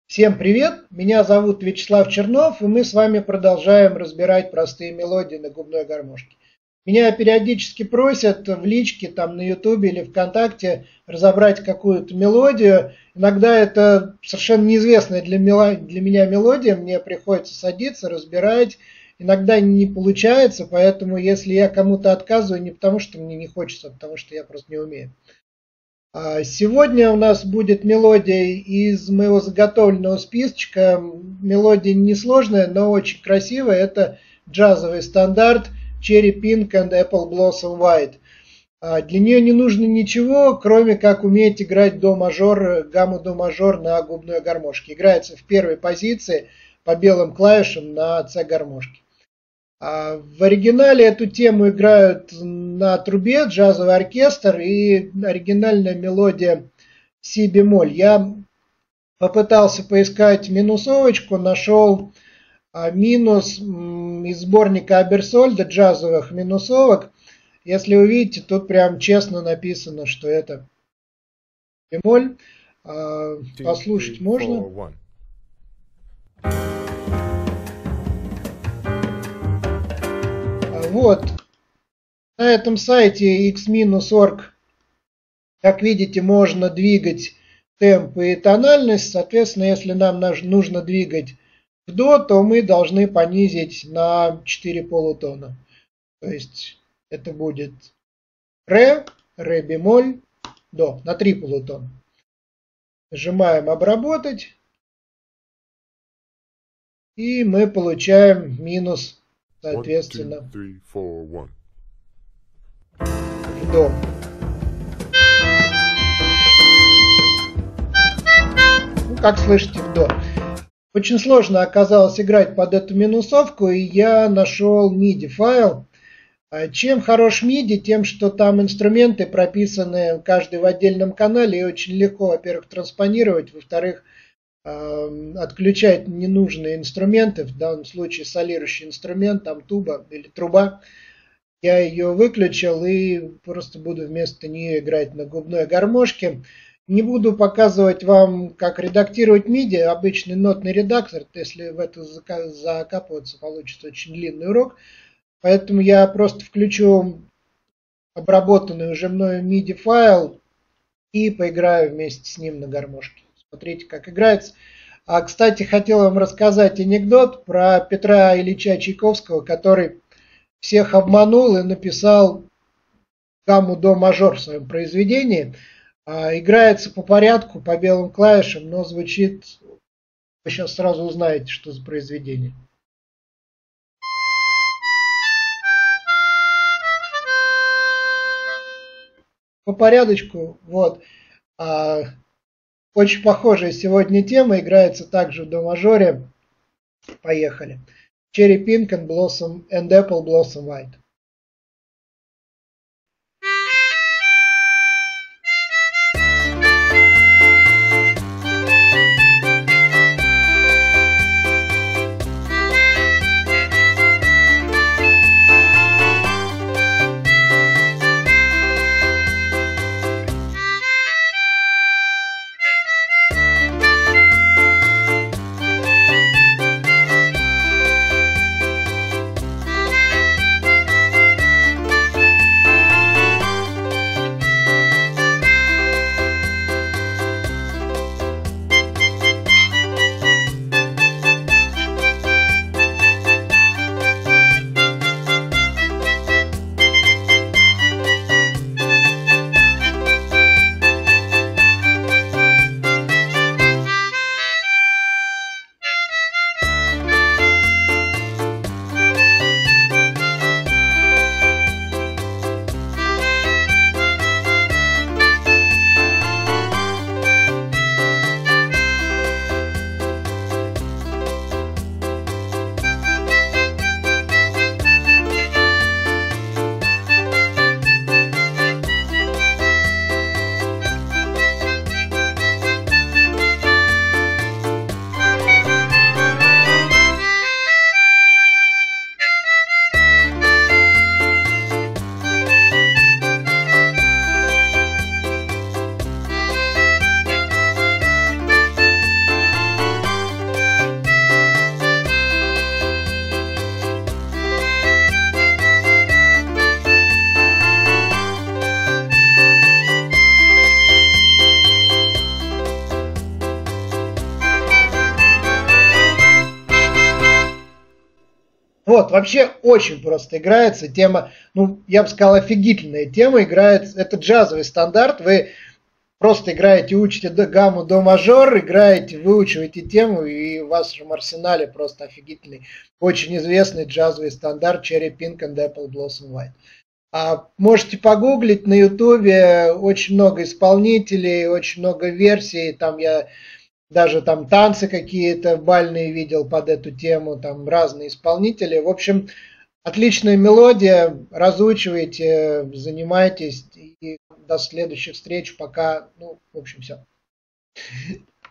Всем привет! Меня зовут Вячеслав Чернов, и мы с вами продолжаем разбирать простые мелодии на губной гармошке. Меня периодически просят в личке, там на Ютубе или ВКонтакте разобрать какую-то мелодию. Иногда это совершенно неизвестная для меня мелодия, мне приходится садиться, разбирать. Иногда не получается, поэтому если я кому-то отказываю, не потому что мне не хочется, а потому что я просто не умею. Сегодня у нас будет мелодия из моего заготовленного списочка. Мелодия несложная, но очень красивая. Это джазовый стандарт Cherry Pink and Apple Blossom White. Для нее не нужно ничего, кроме как уметь играть до мажор, гамму до мажор на губной гармошке. Играется в первой позиции по белым клавишам на C гармошке. В оригинале эту тему играют на трубе джазовый оркестр и оригинальная мелодия си бемоль. Я попытался поискать минусовочку, нашел минус из сборника Аберсольда джазовых минусовок. Если вы видите, тут прям честно написано, что это бемоль. Послушать можно? Вот, на этом сайте x-org, как видите, можно двигать темп и тональность. Соответственно, если нам нужно двигать в до, то мы должны понизить на 4 полутона. То есть это будет ре, ре бемоль, до, на 3 полутона. Нажимаем обработать. И мы получаем минус. Соответственно, 1, 2, 3, 4, 1. в до. Как слышите, в до. Очень сложно оказалось играть под эту минусовку, и я нашел MIDI файл. Чем хорош MIDI? Тем, что там инструменты прописаны каждый в отдельном канале, и очень легко, во-первых, транспонировать, во-вторых, отключать ненужные инструменты, в данном случае солирующий инструмент, там туба или труба. Я ее выключил и просто буду вместо нее играть на губной гармошке. Не буду показывать вам, как редактировать MIDI, обычный нотный редактор, если в это закапываться, получится очень длинный урок. Поэтому я просто включу обработанный уже мною MIDI файл и поиграю вместе с ним на гармошке. Смотрите, как играется. Кстати, хотел вам рассказать анекдот про Петра Ильича Чайковского, который всех обманул и написал гамму до мажор в своем произведении. Играется по порядку, по белым клавишам, но звучит... Вы сейчас сразу узнаете, что за произведение. По порядочку, вот. Очень похожая сегодня тема, играется также в до мажоре. Поехали. Cherry Pink and Apple Blossom White. Вот, вообще очень просто играется. Тема, ну, я бы сказал, офигительная тема. Играет, это джазовый стандарт. Вы просто играете, учите гамму до мажор, играете, выучиваете тему, и в вашем арсенале просто офигительный, очень известный джазовый стандарт Cherry Pink and Apple Blossom White. Можете погуглить на ютубе, очень много исполнителей, очень много версий, там я даже там танцы какие-то бальные видел под эту тему, там разные исполнители. В общем, отличная мелодия, разучивайте, занимайтесь, и до следующих встреч, пока, ну, в общем, все.